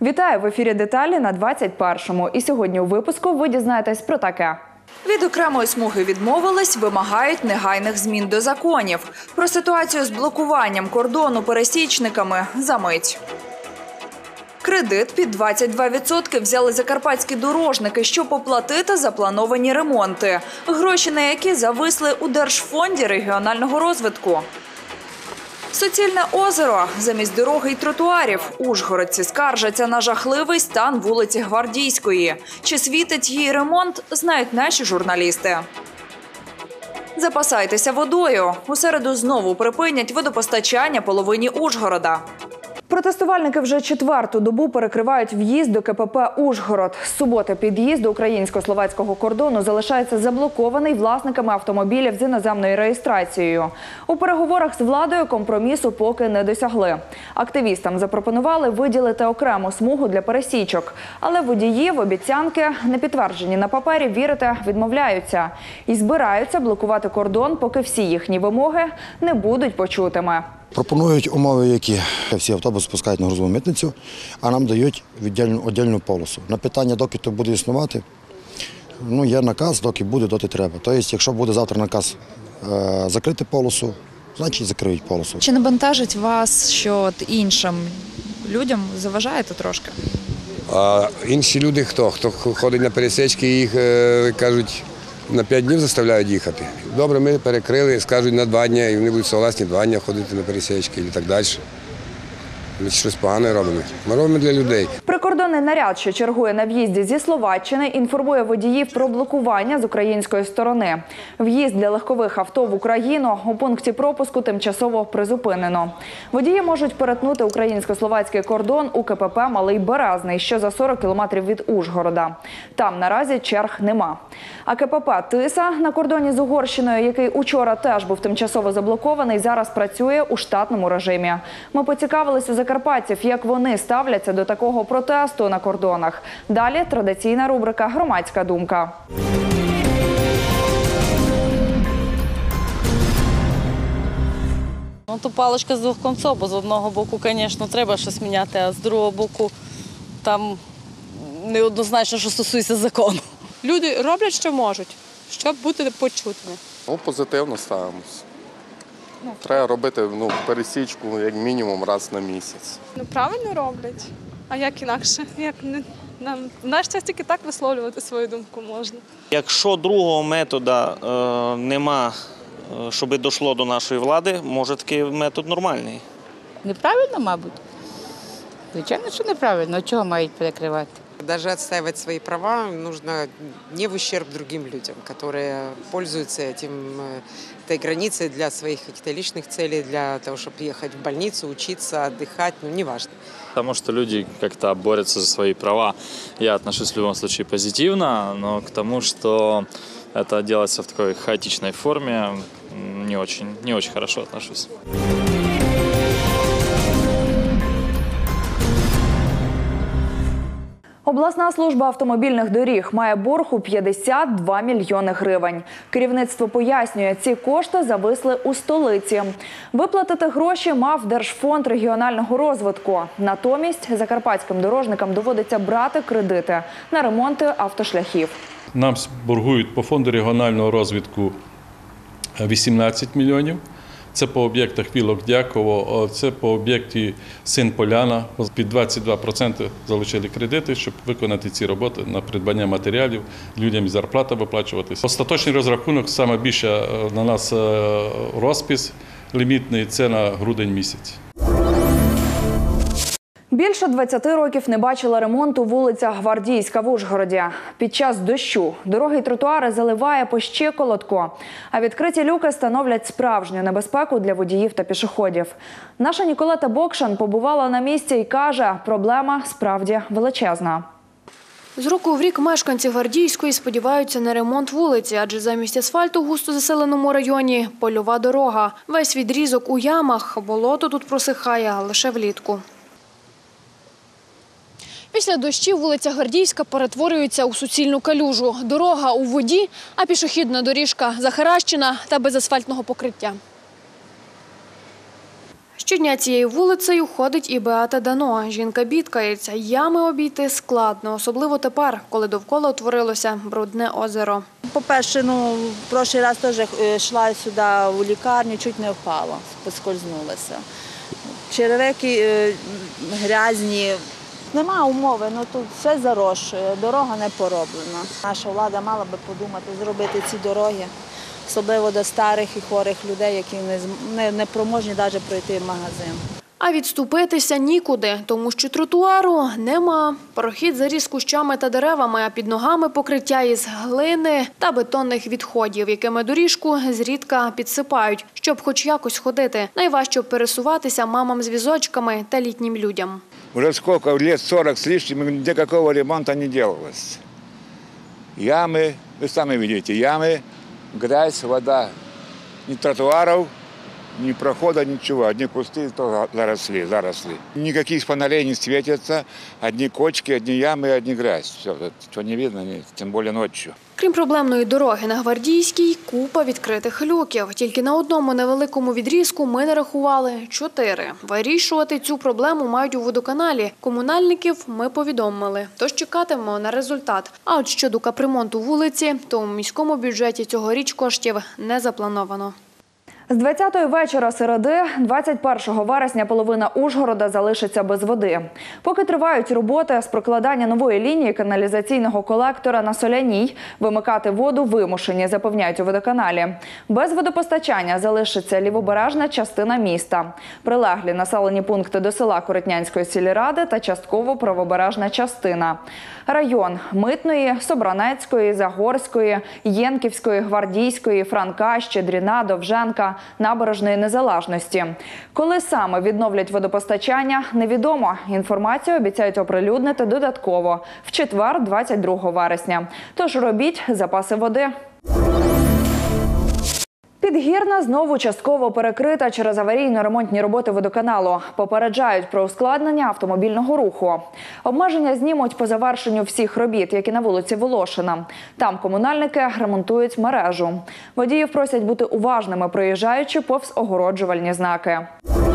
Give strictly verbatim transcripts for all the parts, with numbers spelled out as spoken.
Вітаю! В ефірі «Деталі» на двадцять першому. І сьогодні у випуску ви дізнаєтесь про таке. Від окремої смуги відмовились, вимагають негайних змін до законів. Про ситуацію з блокуванням кордону пересічниками за мить. Кредит під двадцять два відсотки взяли закарпатські дорожники, щоб оплатити заплановані ремонти. Гроші на які зависли у Держфонді регіонального розвитку. Суцільне озеро замість дороги й тротуарів. Ужгородці скаржаться на жахливий стан вулиці Гвардійської. Чи світить їй ремонт, знають наші журналісти. Запасайтеся водою. У середу знову припинять водопостачання половині Ужгорода. Протестувальники вже четверту добу перекривають в'їзд до ка пе пе «Ужгород». З суботи під'їзд до українсько-словацького кордону залишається заблокований власниками автомобілів з іноземною реєстрацією. У переговорах з владою компромісу поки не досягли. Активістам запропонували виділити окрему смугу для пересічок. Але водії в обіцянки, не підтверджені на папері, вірити відмовляються. І збираються блокувати кордон, поки всі їхні вимоги не будуть почутими. Пропонують умови, які всі автобуси пускають на грузову митницю, а нам дають віддільну, віддільну полосу. На питання, доки то буде існувати, ну, є наказ, доки буде, доти треба. Тобто, якщо буде завтра наказ е, закрити полосу, значить закриють полосу. Чи не бентежить вас, що от іншим людям заважаєте трошки? А інші люди хто? Хто ходить на пересічки, їх е, кажуть, на п'ять днів заставляють їхати. Добре, ми перекрили, скажуть на два дні, і вони будуть согласні два дні ходити на пересічки і так далі. Ми щось погане робимо. Ми робимо для людей. Прикордонний наряд, що чергує на в'їзді зі Словаччини, інформує водіїв про блокування з української сторони. В'їзд для легкових авто в Україну у пункті пропуску тимчасово призупинено. Водії можуть перетнути українсько-словацький кордон у ка пе пе «Малий Березний», що за сорок кілометрів від Ужгорода. Там наразі черг нема. А ка пе пе «Тиса» на кордоні з Угорщиною, який учора теж був тимчасово заблокований, зараз працює у штатному режимі. Ми поцікавились у закарпатців, як вони ставляться до такого протесту на кордонах. Далі традиційна рубрика «Громадська думка». Ну, то паличка з двох кінців, бо з одного боку, звісно, треба щось міняти, а з другого боку там неоднозначно, що стосується закону. Люди роблять, що можуть, щоб бути почутими. Ну, позитивно ставимося. Треба робити ну, пересічку як мінімум раз на місяць. Ну, правильно роблять. А як інакше? Як не, нам, в наш час тільки так висловлювати свою думку можна. Якщо другого методу е, нема, е, щоб дійшло до нашої влади, може такий метод нормальний. Неправильно, мабуть. Звичайно, що неправильно. Чого мають перекривати? Даже отстаивать свои права нужно не в ущерб другим людям, которые пользуются этим, этой границей для своих каких-то личных целей, для того, чтобы ехать в больницу, учиться, отдыхать, ну, неважно. Потому что люди как-то борются за свои права. Я отношусь в любом случае позитивно, но к тому, что это делается в такой хаотичной форме, не очень, не очень хорошо отношусь. Обласна служба автомобільних доріг має борг у п'ятдесят два мільйони гривень. Керівництво пояснює, ці кошти зависли у столиці. Виплатити гроші мав Держфонд регіонального розвитку. Натомість закарпатським дорожникам доводиться брати кредити на ремонти автошляхів. Нам боргують по фонду регіонального розвитку вісімнадцять мільйонів. Це по об'єктах Вілок-Дяково, це по об'єкті Син-Поляна. Під двадцять два відсотки залучили кредити, щоб виконати ці роботи на придбання матеріалів, людям зарплата виплачуватися. Остаточний розрахунок, саме більше на нас розпис лімітний, це на грудень місяць. Більше двадцяти років не бачила ремонту вулиця Гвардійська в Ужгороді. Під час дощу дороги й тротуари заливає по щиколотку, а відкриті люки становлять справжню небезпеку для водіїв та пішоходів. Наша Ніколета Бокшан побувала на місці і каже, проблема справді величезна. З року в рік мешканці Гвардійської сподіваються на ремонт вулиці, адже замість асфальту в густо заселеному районі – польова дорога. Весь відрізок у ямах, болото тут просихає лише влітку. Після дощів вулиця Гвардійська перетворюється у суцільну калюжу. Дорога у воді, а пішохідна доріжка захаращена та без асфальтного покриття. Щодня цією вулицею ходить і Беата Дано. Жінка бідкається. Ями обійти складно, особливо тепер, коли довкола утворилося брудне озеро. По-перше, ну, в прошлий раз теж йшла сюди у лікарню, чуть не впала, поскользнулася. Черевики е, грязні. Нема умови, ну тут все заросшує, дорога не пороблена. Наша влада мала би подумати, зробити ці дороги, особливо до старих і хворих людей, які не, не, не проможні навіть пройти в магазин. А відступитися нікуди, тому що тротуару нема. Прохід заріс кущами та деревами, а під ногами покриття із глини та бетонних відходів, якими доріжку зрідка підсипають, щоб хоч якось ходити. Найважче пересуватися мамам з візочками та літнім людям. Уже сколько, лет сорок с лишним, нигде какого ремонта не делалось. Ямы, вы сами видите, ямы, грязь, вода. Ни тротуаров, ни прохода, ничего. Одни кусты то заросли, заросли. Никаких фонарей не светятся, одни кочки, одни ямы, одни грязь. Все, что не видно, тем более ночью. Крім проблемної дороги на Гвардійській, купа відкритих люків. Тільки на одному невеликому відрізку ми нарахували чотири. Вирішувати цю проблему мають у водоканалі. Комунальників ми повідомили, тож чекатимемо на результат. А от щодо капремонту вулиці, то у міському бюджеті цьогоріч коштів не заплановано. З двадцятої вечора середи, двадцять першого вересня, половина Ужгорода залишиться без води. Поки тривають роботи з прокладання нової лінії каналізаційного колектора на Соляній, вимикати воду вимушені, запевняють у водоканалі. Без водопостачання залишиться лівобережна частина міста, прилеглі населені пункти до села Коротнянської сільради та частково правобережна частина. Район Митної, Собранецької, Загорської, Єнківської, Гвардійської, Франка, Щедріна, Довженка, Набережної Незалежності. Коли саме відновлять водопостачання, невідомо. Інформацію обіцяють оприлюднити додатково в четвер, двадцять другого вересня. Тож робіть запаси води. Підгірна знову частково перекрита через аварійно-ремонтні роботи водоканалу. Попереджають про ускладнення автомобільного руху. Обмеження знімуть по завершенню всіх робіт, як і на вулиці Волошина. Там комунальники ремонтують мережу. Водіїв просять бути уважними, проїжджаючи повз огороджувальні знаки.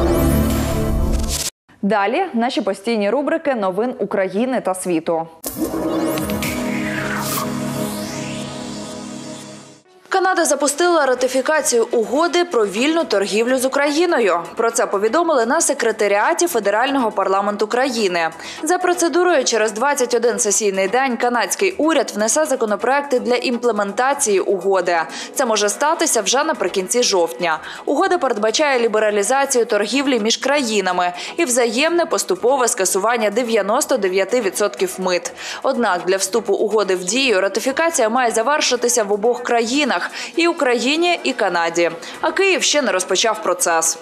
Далі наші постійні рубрики новин України та світу. Канада запустила ратифікацію угоди про вільну торгівлю з Україною. Про це повідомили на секретаріаті Федерального парламенту країни. За процедурою через двадцять один сесійний день канадський уряд внесе законопроекти для імплементації угоди. Це може статися вже наприкінці жовтня. Угода передбачає лібералізацію торгівлі між країнами і взаємне поступове скасування дев'яноста дев'яти відсотків мит. Однак для вступу угоди в дію ратифікація має завершитися в обох країнах – і Україні, і Канаді. А Київ ще не розпочав процес.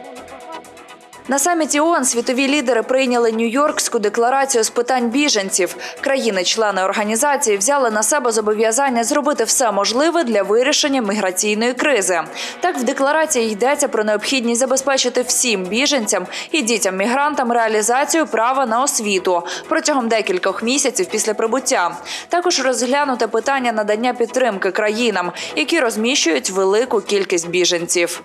На саміті ООН світові лідери прийняли Нью-Йоркську декларацію з питань біженців. Країни-члени організації взяли на себе зобов'язання зробити все можливе для вирішення міграційної кризи. Так, в декларації йдеться про необхідність забезпечити всім біженцям і дітям-мігрантам реалізацію права на освіту протягом декількох місяців після прибуття. Також розглянути питання надання підтримки країнам, які розміщують велику кількість біженців.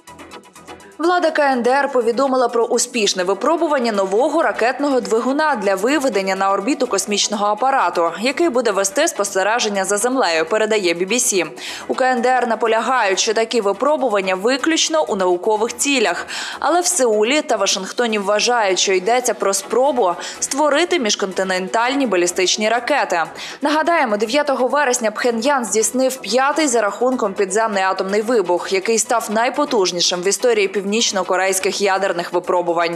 Влада КНДР повідомила про успішне випробування нового ракетного двигуна для виведення на орбіту космічного апарату, який буде вести спостереження за землею, передає бі бі сі. У КНДР наполягають, що такі випробування виключно у наукових цілях. Але в Сеулі та Вашингтоні вважають, що йдеться про спробу створити міжконтинентальні балістичні ракети. Нагадаємо, дев'ятого вересня Пхеньян здійснив п'ятий за рахунком підземний атомний вибух, який став найпотужнішим в історії північно-корейських ядерних випробувань.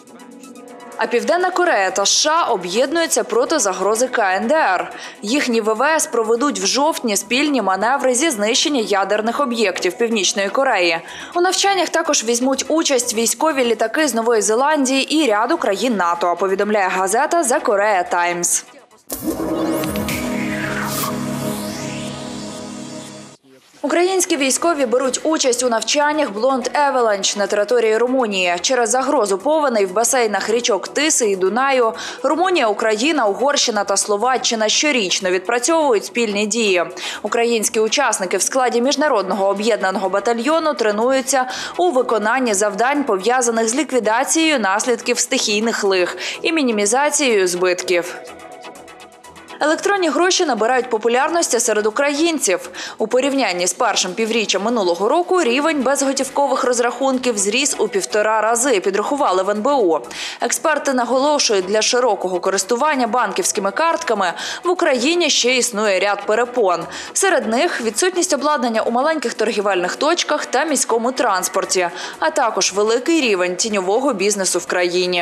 А Південна Корея та США об'єднуються проти загрози КНДР. Їхні ве ве ес проведуть в жовтні спільні маневри зі знищення ядерних об'єктів Північної Кореї. У навчаннях також візьмуть участь військові літаки з Нової Зеландії і ряду країн НАТО, повідомляє газета «The Korea Times». Українські військові беруть участь у навчаннях Blond Avalanche на території Румунії. Через загрозу повеней в басейнах річок Тиси і Дунаю Румунія, Україна, Угорщина та Словаччина щорічно відпрацьовують спільні дії. Українські учасники в складі міжнародного об'єднаного батальйону тренуються у виконанні завдань, пов'язаних з ліквідацією наслідків стихійних лих і мінімізацією збитків. Електронні гроші набирають популярності серед українців. У порівнянні з першим півріччям минулого року рівень безготівкових розрахунків зріс у півтора рази, підрахували в ен бе у. Експерти наголошують, для широкого користування банківськими картками в Україні ще існує ряд перепон. Серед них відсутність обладнання у маленьких торгівельних точках та міському транспорті, а також великий рівень тіньового бізнесу в країні.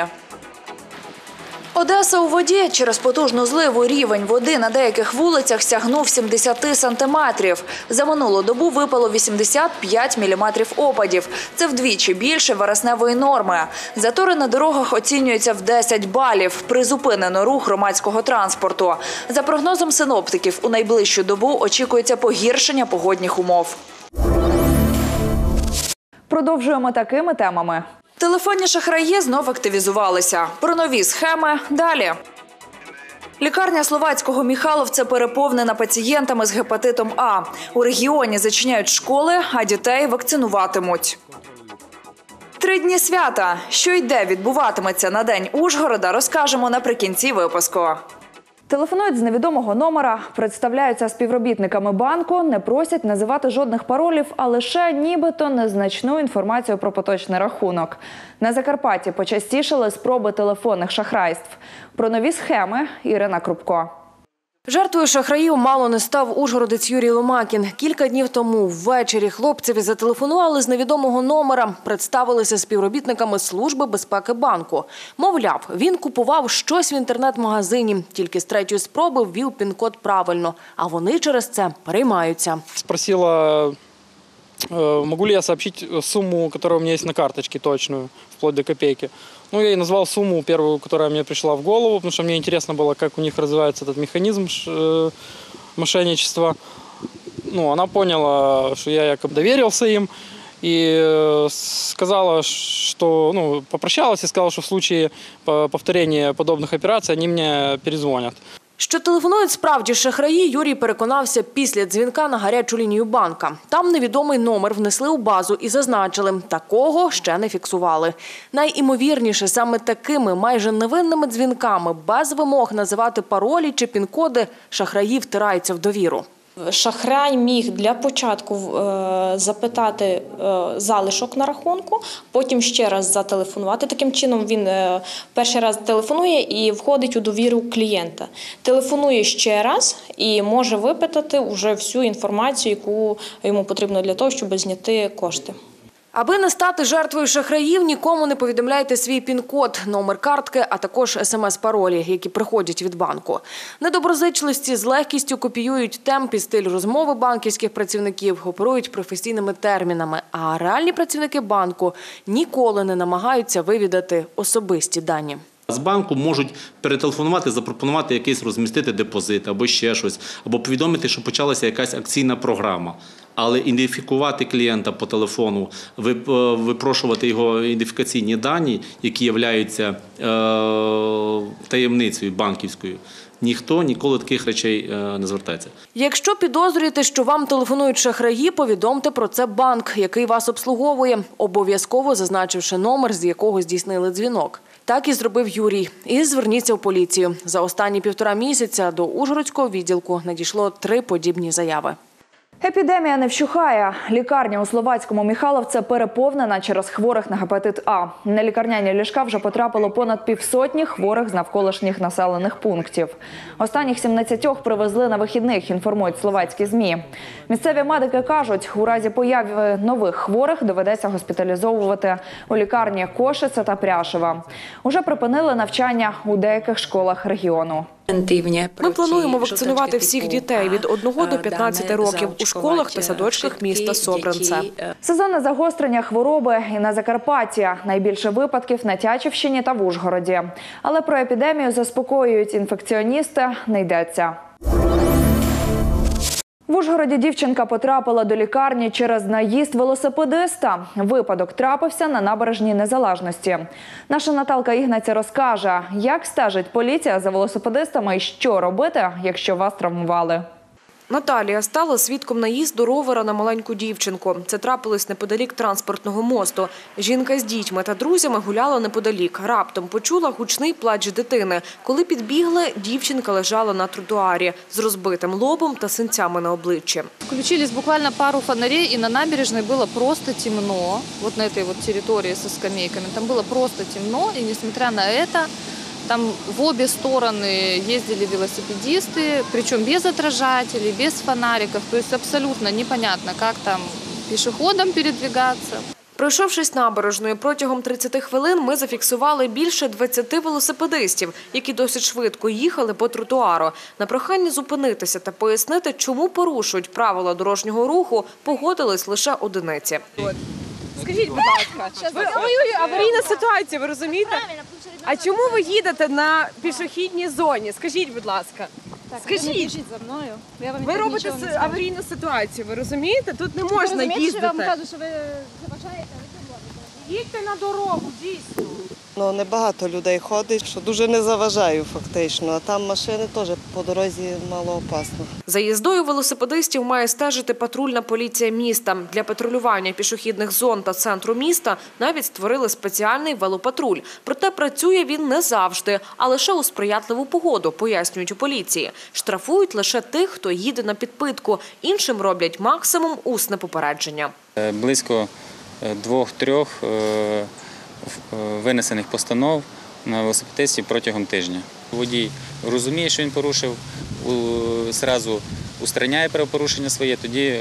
Одеса у воді. Через потужну зливу рівень води на деяких вулицях сягнув сімдесят сантиметрів. За минулу добу випало вісімдесят п'ять міліметрів опадів. Це вдвічі більше вересневої норми. Затори на дорогах оцінюються в десять балів. Призупинено рух громадського транспорту. За прогнозом синоптиків, у найближчу добу очікується погіршення погодних умов. Продовжуємо такими темами. Телефонні шахраї знов активізувалися. Про нові схеми – далі. Лікарня Словацького Михайловця переповнена пацієнтами з гепатитом А. У регіоні зачиняють школи, а дітей вакцинуватимуть. Три дні свята. Що й де відбуватиметься на День Ужгорода, розкажемо наприкінці випуску. Телефонують з невідомого номера, представляються співробітниками банку, не просять називати жодних паролів, а лише нібито незначну інформацію про поточний рахунок. На Закарпатті почастішали спроби телефонних шахрайств. Про нові схеми Ірина Крупко. Жертвою шахраїв мало не став ужгородець Юрій Ломакін. Кілька днів тому ввечері хлопцеві зателефонували з невідомого номера, представилися співробітниками Служби безпеки банку. Мовляв, він купував щось в інтернет-магазині, тільки з третьої спроби ввів пін-код правильно, а вони через це переймаються. Спросила, могу ли я сообщить сумму, которая у меня есть на карточке, точную, вплоть до копейки. Ну, я ей назвал сумму первую, которая мне пришла в голову, потому что мне интересно было, как у них развивается этот механизм мошенничества. Ну, она поняла, что я якобы доверился им, и сказала, что, ну, попрощалась и сказала, что в случае повторения подобных операций они мне перезвонят. Що телефонують справді шахраї, Юрій переконався після дзвінка на гарячу лінію банка. Там невідомий номер внесли у базу і зазначили – такого ще не фіксували. Найімовірніше, саме такими майже невинними дзвінками, без вимог називати паролі чи пін-коди, шахраї втираються в довіру. Шахрай міг для початку запитати залишок на рахунку, потім ще раз зателефонувати. Таким чином він перший раз телефонує і входить у довіру клієнта. Телефонує ще раз і може випитати вже всю інформацію, яку йому потрібно для того, щоб зняти кошти. Аби не стати жертвою шахраїв, нікому не повідомляйте свій пін-код, номер картки, а також смс-паролі, які приходять від банку. Недоброзичливці з легкістю копіюють темп і стиль розмови банківських працівників, оперують професійними термінами, а реальні працівники банку ніколи не намагаються вивідати особисті дані. З банку можуть перетелефонувати, запропонувати якийсь розмістити депозит або ще щось, або повідомити, що почалася якась акційна програма. Але ідентифікувати клієнта по телефону, випрошувати його ідентифікаційні дані, які являються таємницею банківською, ніхто ніколи таких речей не звертається. Якщо підозрюєте, що вам телефонують шахраї, повідомте про це банк, який вас обслуговує, обов'язково зазначивши номер, з якого здійснили дзвінок. Так і зробив Юрій. І зверніться в поліцію. За останні півтора місяця до Ужгородського відділку надійшло три подібні заяви. Епідемія не вщухає. Лікарня у Словацькому Михайловці переповнена через хворих на гепатит А. На лікарняні ліжка вже потрапило понад півсотні хворих з навколишніх населених пунктів. Останніх сімнадцятьох привезли на вихідних, інформують словацькі ЗМІ. Місцеві медики кажуть, у разі появи нових хворих доведеться госпіталізовувати у лікарні Кошице та Пряшева. Уже припинили навчання у деяких школах регіону. Ми плануємо вакцинувати всіх дітей від одного до п'ятнадцяти років у школах та садочках міста Собранце. Сезонне загострення хвороби і на Закарпатті. Найбільше випадків на Тячівщині та в Ужгороді. Але про епідемію, заспокоюють інфекціоністи, не йдеться. В Ужгороді дівчинка потрапила до лікарні через наїзд велосипедиста. Випадок трапився на набережній Незалежності. Наша Наталка Ігнаця розкаже, як стежить поліція за велосипедистами і що робити, якщо вас травмували. Наталія стала свідком наїзду ровера на маленьку дівчинку. Це трапилось неподалік транспортного мосту. Жінка з дітьми та друзями гуляла неподалік. Раптом почула гучний плач дитини. Коли підбігли, дівчинка лежала на тротуарі з розбитим лобом та синцями на обличчі. Включились буквально пару фонарей, и на набережной было просто темно. Вот на этой вот территории со скамейками. Там было просто темно, и несмотря на это, там в обе стороны ездили велосипедисты, причем без отражателей, без фонариков. То есть абсолютно непонятно, как там пешеходам передвигаться. Пройшовшись набережною протягом тридцяти хвилин, ми зафіксували більше двадцяти велосипедистів, які досить швидко їхали по тротуару. На прохання зупинитися та пояснити, чому порушують правила дорожнього руху, погодились лише одиниці. Скажіть, будь ласка, ви, ой-ой, аварійна ситуація, ви розумієте? А чому ви їдете на пішохідній зоні? Скажіть, будь ласка. Скажіть, за мною. Я вам ви робите аварійну ситуацію, ви розумієте? Тут не можна їздити. Я вам кажу, що ви заважаєте. Їдьте на дорогу, дійсно. Ну, небагато людей ходить, що дуже не заважаю фактично, а там машини теж по дорозі мало опасно. За їздою велосипедистів має стежити патрульна поліція міста. Для патрулювання пішохідних зон та центру міста навіть створили спеціальний велопатруль. Проте працює він не завжди, а лише у сприятливу погоду, пояснюють у поліції. Штрафують лише тих, хто їде на підпитку. Іншим роблять максимум усне попередження. Близько двох-трьох винесених постанов на велосипедистів протягом тижня. Водій розуміє, що він порушив, одразу устраняє правопорушення своє, тоді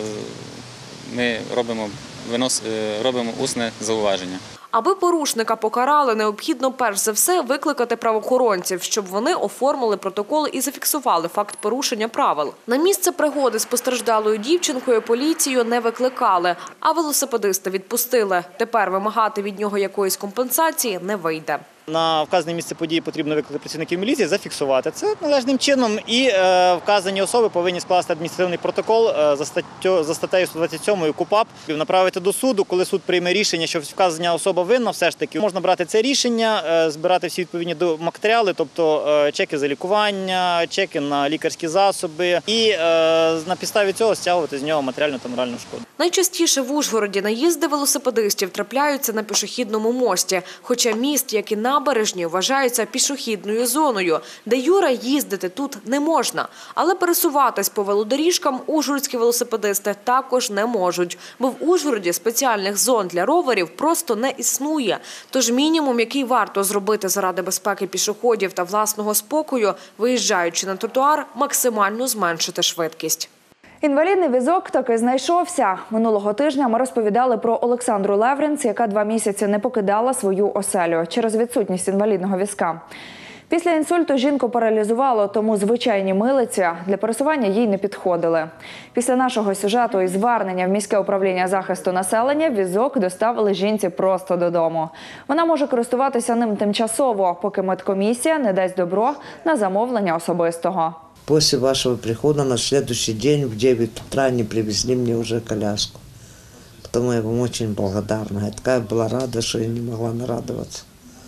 ми робимо, винос, робимо усне зауваження. Аби порушника покарали, необхідно перш за все викликати правоохоронців, щоб вони оформили протокол і зафіксували факт порушення правил. На місце пригоди з постраждалою дівчинкою поліцію не викликали, а велосипедиста відпустили. Тепер вимагати від нього якоїсь компенсації не вийде. На вказане місце події потрібно викликати працівників міліції, зафіксувати це належним чином, і е, вказані особи повинні скласти адміністративний протокол е, за, статтю, за статтею сто двадцять сьомою КУпАП, направити до суду. Коли суд прийме рішення, що вказана особа винна, все ж таки можна брати це рішення, е, збирати всі відповідні матеріали, тобто е, чеки за лікування, чеки на лікарські засоби, і е, на підставі цього стягувати з нього матеріальну та моральну шкоду. Найчастіше в Ужгороді наїзди велосипедистів трапляються на пішохідному мості, хоча міст, як і набережні, вважаються пішохідною зоною, де юра їздити тут не можна. Але пересуватись по велодоріжкам ужгородські велосипедисти також не можуть, бо в Ужгороді спеціальних зон для роверів просто не існує. Тож мінімум, який варто зробити заради безпеки пішоходів та власного спокою, виїжджаючи на тротуар, максимально зменшити швидкість. Інвалідний візок таки знайшовся. Минулого тижня ми розповідали про Олександру Левринц, яка два місяці не покидала свою оселю через відсутність інвалідного візка. Після інсульту жінку паралізувало, тому звичайні милиці для пересування їй не підходили. Після нашого сюжету і звернення в міське управління захисту населення візок доставили жінці просто додому. Вона може користуватися ним тимчасово, поки медкомісія не дасть добро на замовлення особистого. После вашего прихода на следующий день в девять утра они привезли мне уже коляску. Потому я вам очень благодарна. Я такая была рада, что я не могла нарадоваться.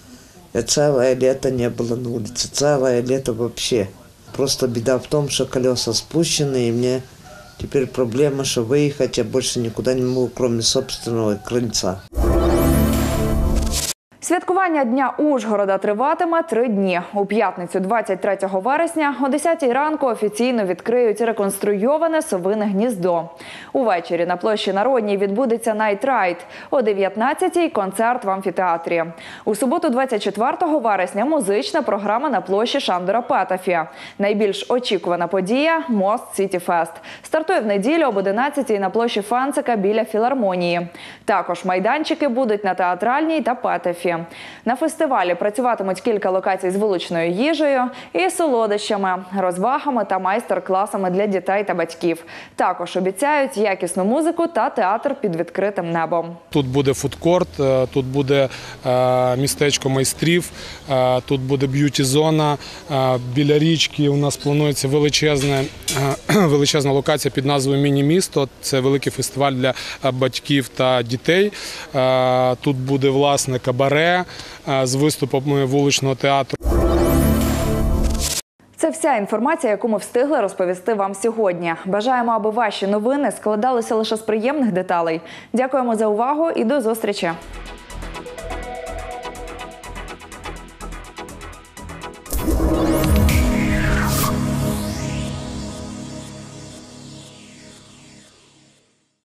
Я целое лето не было на улице, целое лето вообще. Просто беда в том, что колеса спущены, и мне теперь проблема, что выехать я больше никуда не могу, кроме собственного крыльца. Святкування Дня Ужгорода триватиме три дні. У п'ятницю двадцять третього вересня о десятій ранку офіційно відкриють реконструйоване совине гніздо. Увечері на площі Народній відбудеться найт-райд. О дев'ятнадцятій – концерт в амфітеатрі. У суботу двадцять четвертого вересня музична програма на площі Шандора Петафі. Найбільш очікувана подія – Мост Сіті Фест. Стартує в неділю об одинадцятій на площі Фенцика біля філармонії. Також майданчики будуть на Театральній та Петафі. На фестивалі працюватимуть кілька локацій з вуличною їжею і солодощами, розвагами та майстер-класами для дітей та батьків. Також обіцяють якісну музику та театр під відкритим небом. Тут буде фудкорт, тут буде містечко майстрів, тут буде б'юті-зона. Біля річки у нас планується величезна, величезна локація під назвою «Міні-місто». Це великий фестиваль для батьків та дітей. Тут буде, власне, кабаре з виступами вуличного театру. Це вся інформація, яку ми встигли розповісти вам сьогодні. Бажаємо, аби ваші новини складалися лише з приємних деталей. Дякуємо за увагу і до зустрічі!